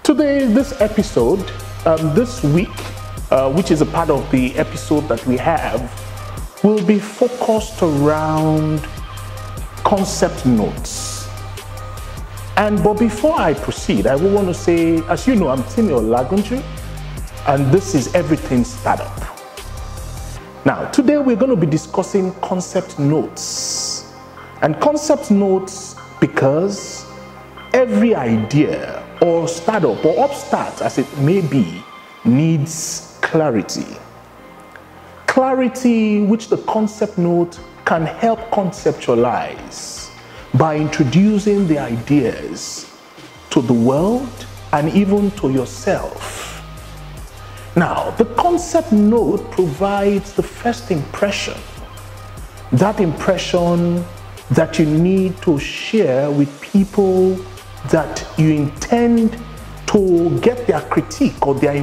Today, this episode, this week, which is a part of the episode that we have, will be focused around concept notes. But before I proceed, I will want to say, as you know, I'm Timi Olagunju, and this is Everything Startup. Now, today we're going to be discussing concept notes. And concept notes because every idea or startup or upstart, as it may be, needs clarity. Clarity which the concept note can help conceptualize by introducing the ideas to the world and even to yourself. Now, the concept note provides the first impression, that impression that you need to share with people that you intend to get their critique or their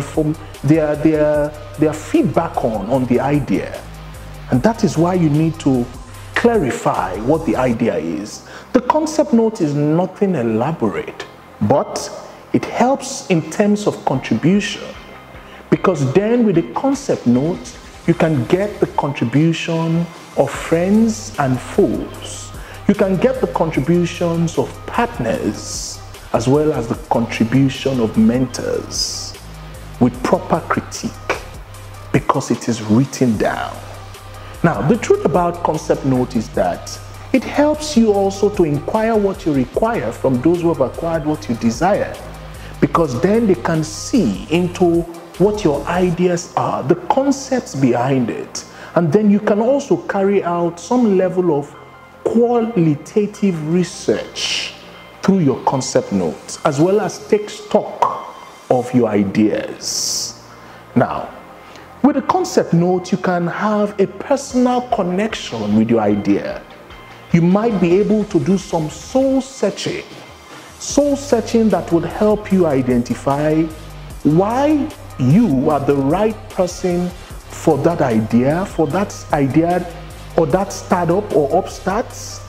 feedback on the idea. And that is why you need to clarify what the idea is. The concept note is nothing elaborate, but it helps in terms of contribution, because then with the concept note, you can get the contribution of friends and foes. You can get the contributions of partners, as well as the contribution of mentors with proper critique, because it is written down. Now, the truth about concept note is that it helps you also to inquire what you require from those who have acquired what you desire, because then they can see into what your ideas are, the concepts behind it, and then you can also carry out some level of qualitative research through your concept notes, as well as take stock of your ideas. Now, with a concept note, you can have a personal connection with your idea. You might be able to do some soul searching that would help you identify why you are the right person for that idea or that startup or upstart,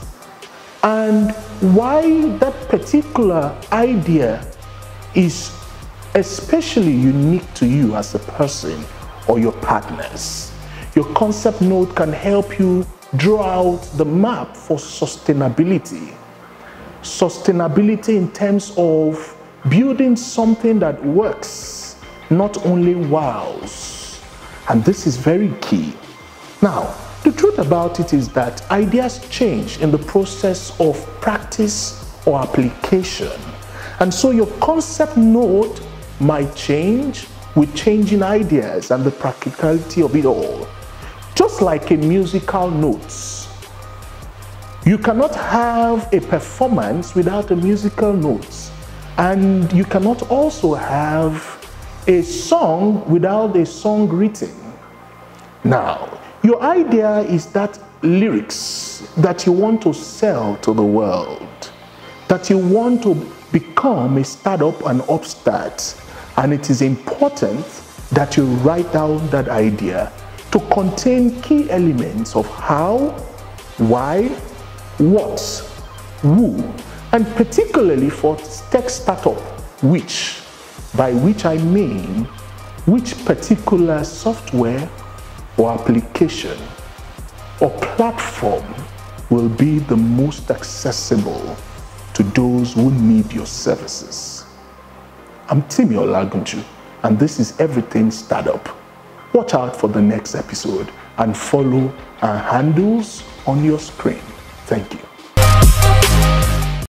and why that particular idea is especially unique to you as a person or your partners. Your concept note can help you draw out the map for sustainability. Sustainability in terms of building something that works, not only wows. And this is very key. Now, the truth about it is that ideas change in the process of practice or application. And so your concept note might change with changing ideas and the practicality of it all. Just like a musical notes. You cannot have a performance without a musical notes. And you cannot also have a song without a song written. Now, your idea is that lyrics that you want to sell to the world, that you want to become a startup and upstart, and it is important that you write down that idea to contain key elements of how, why, what, who, and particularly for tech startup, which, by which I mean which particular software or application or platform will be the most accessible to those who need your services. I'm Timi Olagunju, and this is Everything Startup. Watch out for the next episode and follow our handles on your screen. Thank you.